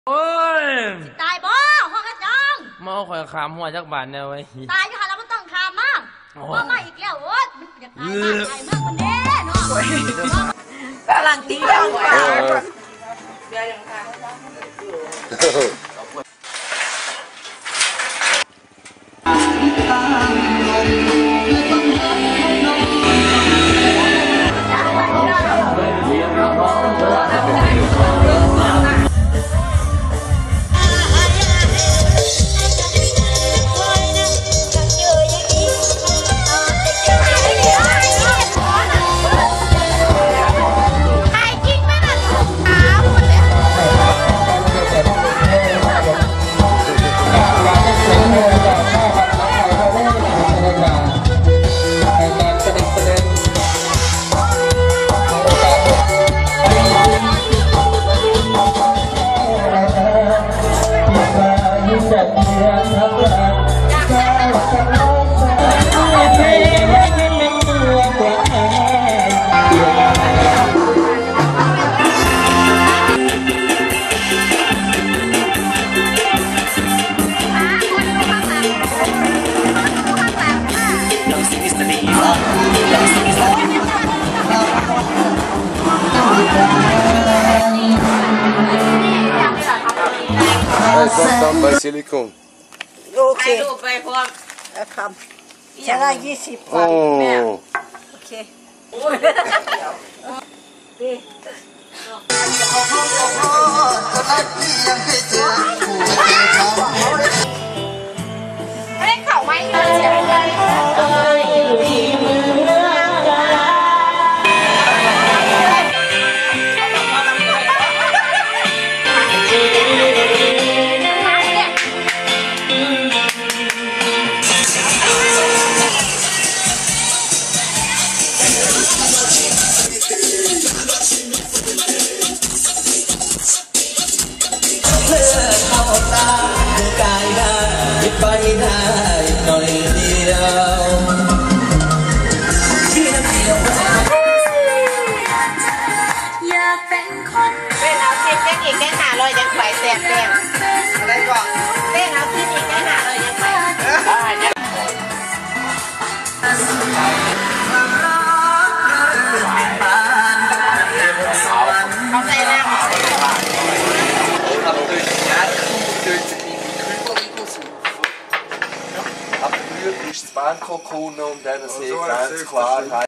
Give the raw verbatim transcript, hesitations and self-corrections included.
โอ้ยตายบ่ห้องกระจองมาข่อยขามหัวจักบาทเนี่ยไว้ตายอยู่ค่ะเราไม่ต้องขามมากว่ามาอีกแล้วโอ๊ยมันอยากตายมากตายมากคนเด้เนาะกำลังตีกันเดี๋ยวยังไปซิลิคอนโอเคดูไปพร้อมแล้วคำจะได้ยี่สิบกว่าแม่โอเคไม่ได้เข่าไม่ไปได้หน่อยเดียวอยากเป็นคนเป็นเอาทิพย์ยังอีกได้หาลอยยังไปแสบแดงอะไรก่อนเป็นเอาทิพย์อีกได้หาลอยยังไปเขาใส่น้ำ ist das Bangkok und dann sehe ich ganz klar